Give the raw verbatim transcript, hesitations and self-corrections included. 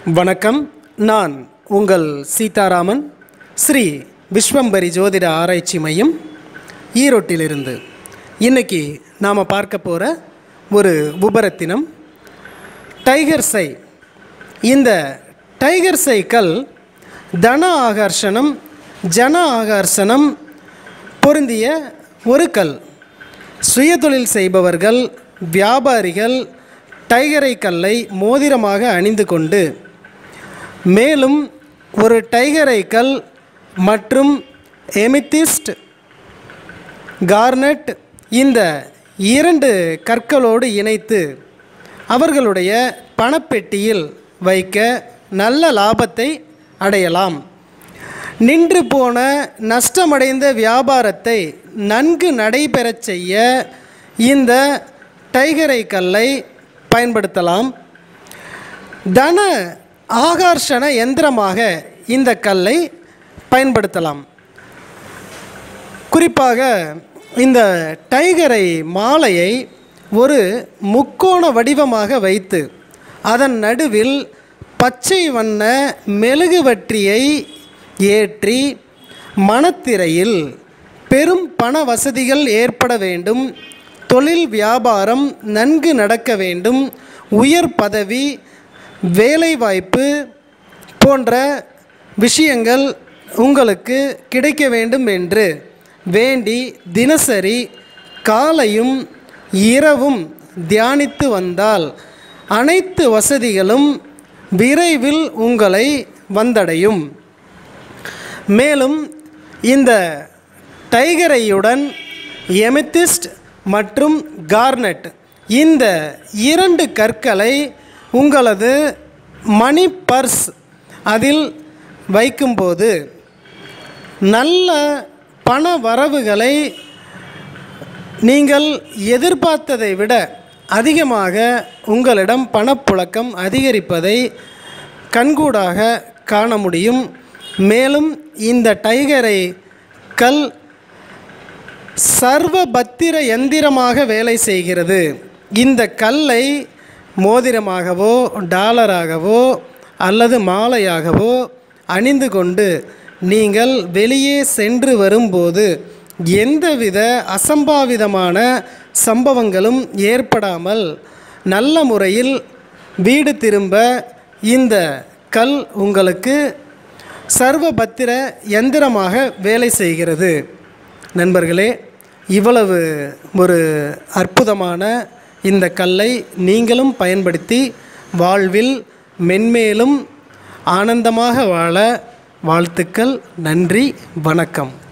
வணக்கம். நான் உங்கள் சீதாராமன், ஸ்ரீ விஸ்வம்பரி ஜோதிட ஆராய்ச்சி மையம், ஈரோட்டிலிருந்து. இன்றைக்கி நாம் பார்க்க போகிற ஒரு உபரத்தினம் டைகர் சை. இந்த டைகர் சைக்கள் தன ஆகர்ஷணம், ஜன ஆகர்ஷணம் பொருந்திய ஒரு கல். சுயதொழில் செய்பவர்கள், வியாபாரிகள் டைகரை கல்லை மோதிரமாக அணிந்து கொண்டு, மேலும் ஒரு டைகரை கல் மற்றும் எமித்திஸ்ட், கார்னட் இந்த இரண்டு கற்களோடு இணைத்து அவர்களுடைய பணப்பெட்டியில் வைக்க நல்ல லாபத்தை அடையலாம். நின்று போன நஷ்டமடைந்த வியாபாரத்தை நன்கு நடைபெறச் செய்ய இந்த டைகரை கல்லை பயன்படுத்தலாம். தன ஆகர்ஷண யந்திரமாக இந்த கல்லை பயன்படுத்தலாம். குறிப்பாக இந்த டைகரை மாலையை ஒரு முக்கோண வடிவமாக வைத்து அதன் நடுவில் பச்சை வண்ண மெழுகுவற்றியை ஏற்றி மணத்திரையில் பெரும் பண வசதிகள் ஏற்பட வேண்டும், தொழில் வியாபாரம் நன்கு நடக்க வேண்டும், உயர் பதவி வேலைவாய்ப்பு போன்ற விஷயங்கள் உங்களுக்கு கிடைக்க வேண்டும் என்று வேண்டி தினசரி காலையும் இரவும் தியானித்து வந்தால் அனைத்து வசதிகளும் விரைவில் உங்களை வந்தடையும். மேலும் இந்த டைகரையுடன் எமெத்திஸ்ட் மற்றும் கார்னட் இந்த இரண்டு கற்களை உங்களது மணி பர்ஸ் அதில் வைக்கும்போது நல்ல பண வரவுகளை நீங்கள் எதிர்பார்த்ததை விட அதிகமாக உங்களிடம் பணப்புழக்கம் அதிகரிப்பதை கண்கூடாக காண முடியும். மேலும் இந்த டைகரை கல் சர்வபத்திர யந்திரமாக வேலை செய்கிறது. இந்த கல்லை மோதிரமாகவோ டாலராகவோ அல்லது மாலையாகவோ அணிந்து கொண்டு நீங்கள் வெளியே சென்று வரும்போது எந்தவித அசம்பாவிதமான சம்பவங்களும் ஏற்படாமல் நல்ல முறையில் வீடு திரும்ப இந்த கல் உங்களுக்கு சர்வபத்திர யந்திரமாக வேலை செய்கிறது. நண்பர்களே, இவ்வளவு ஒரு அற்புதமான இந்த கல்லை நீங்களும் பயன்படுத்தி வாழ்வில் மென்மேலும் ஆனந்தமாக வாழ வாழ்த்துக்கள். நன்றி, வணக்கம்.